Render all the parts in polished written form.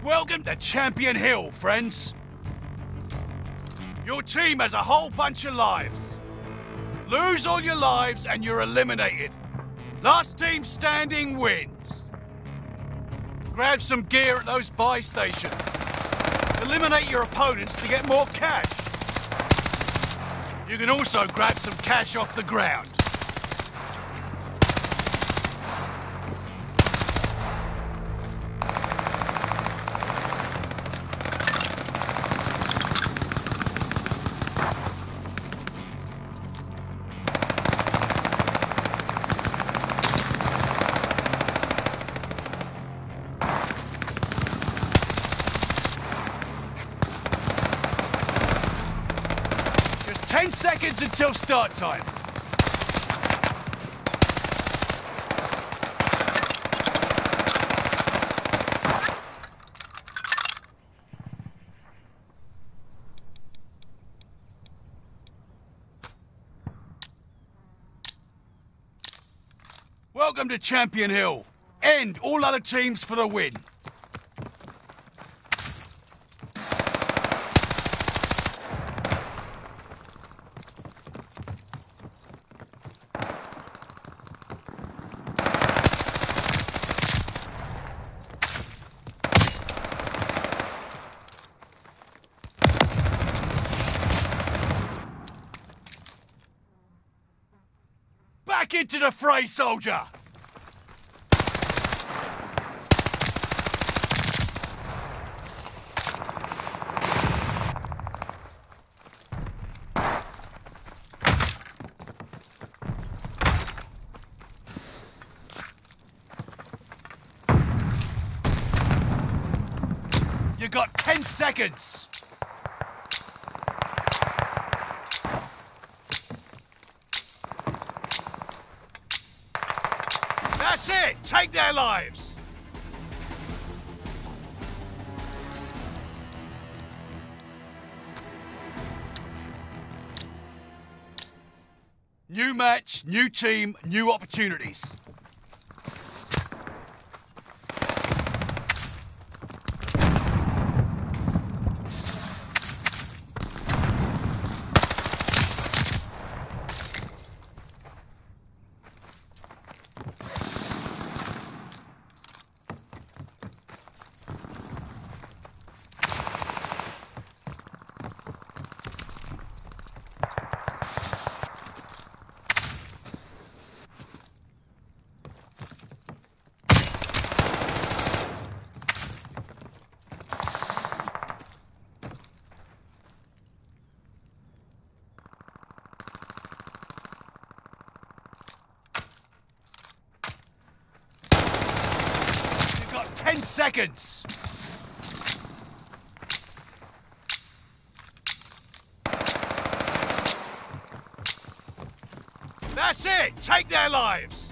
Welcome to Champion Hill, friends. Your team has a whole bunch of lives. Lose all your lives and you're eliminated. Last team standing wins. Grab some gear at those buy stations. Eliminate your opponents to get more cash. You can also grab some cash off the ground. Just 10 seconds until start time. Welcome to Champion Hill. End all other teams for the win. Back into the fray, soldier! You got 10 seconds! That's it! Take their lives! New match, new team, new opportunities. You've got 10 seconds! That's it! Take their lives!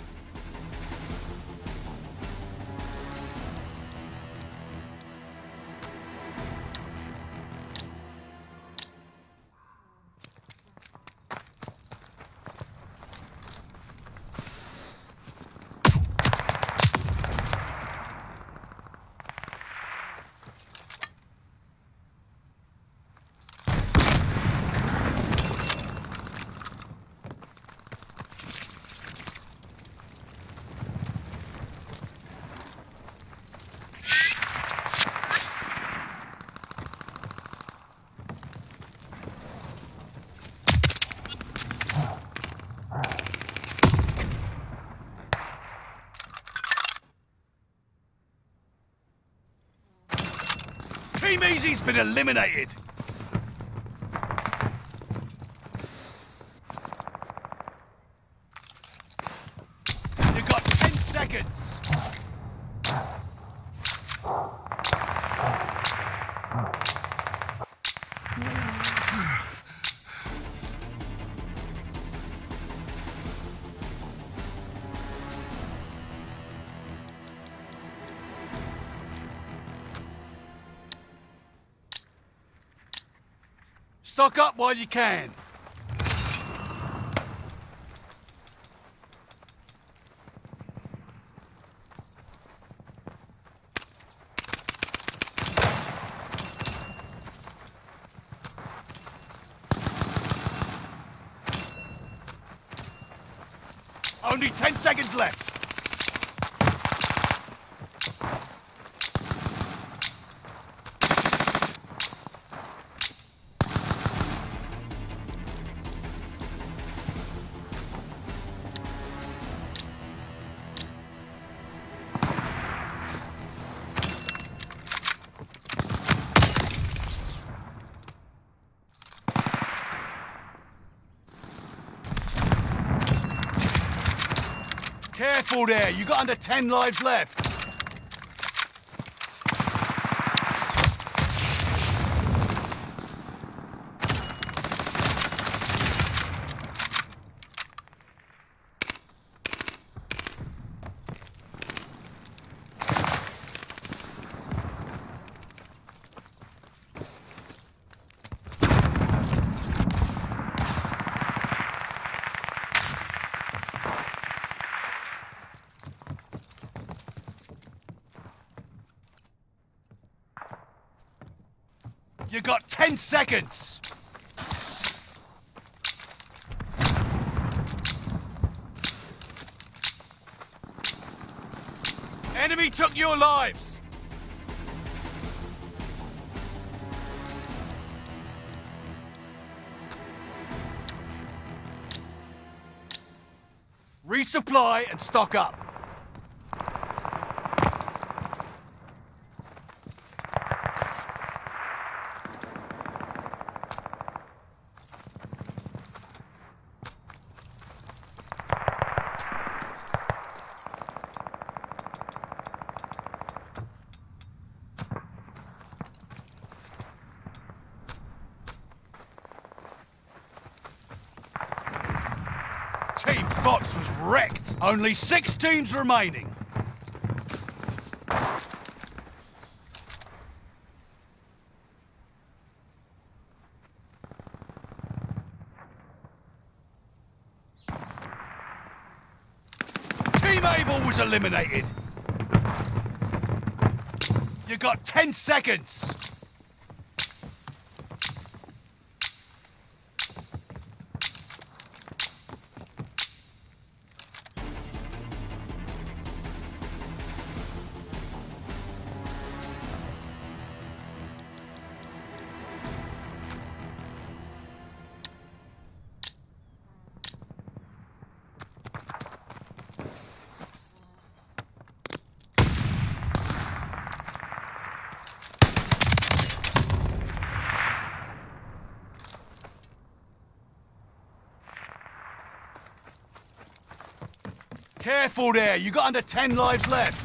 Team Easy's been eliminated. You've got 10 seconds. Stock up while you can. Only 10 seconds left. Careful there, you got under 10 lives left. You got 10 seconds! Enemy took your lives! Resupply and stock up. Team Fox was wrecked. Only 6 teams remaining. Team Able was eliminated. You got 10 seconds. Careful there, you got under 10 lives left.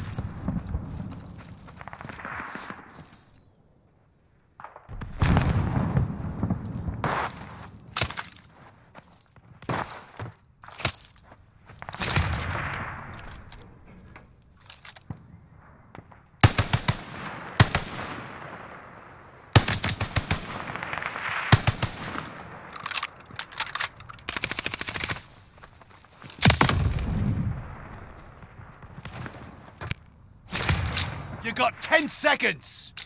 You got 10 seconds!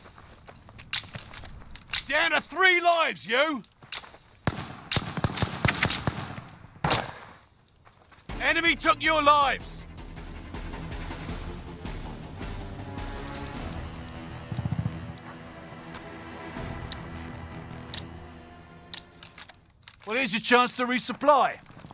Down to 3 lives, you! Enemy took your lives! Well, here's your chance to resupply.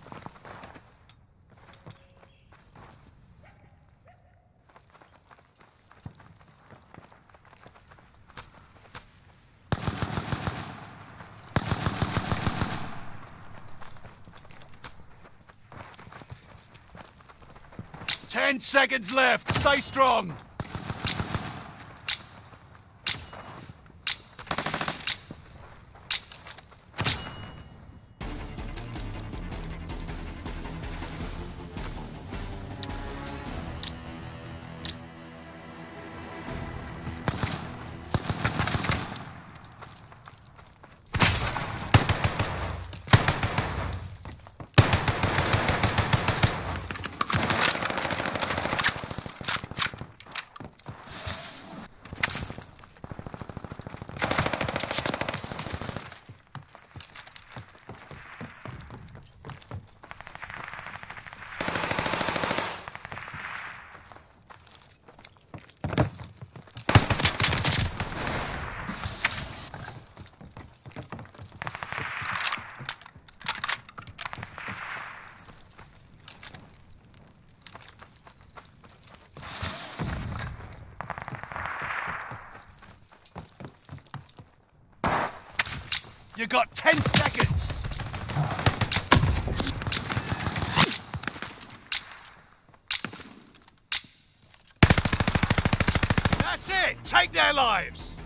Ten seconds left. Stay strong. You got 10 seconds. That's it. Take their lives.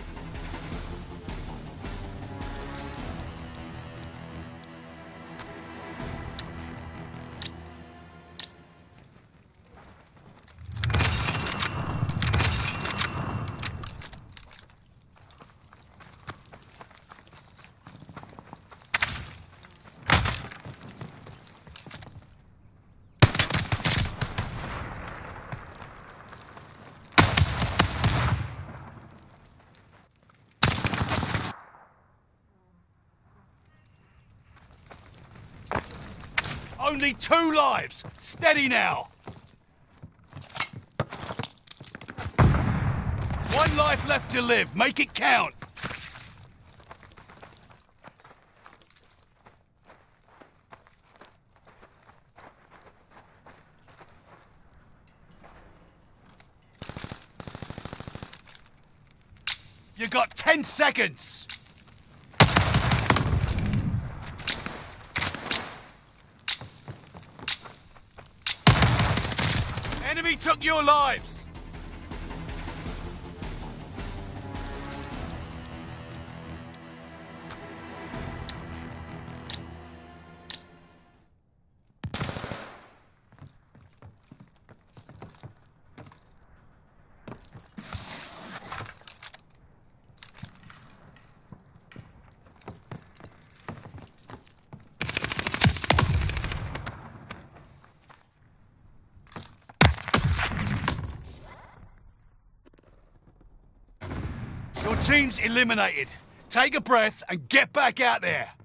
Only 2 lives. Steady now. 1 life left to live. Make it count. You got 10 seconds. Enemy took your lives! Your team's eliminated. Take a breath and get back out there.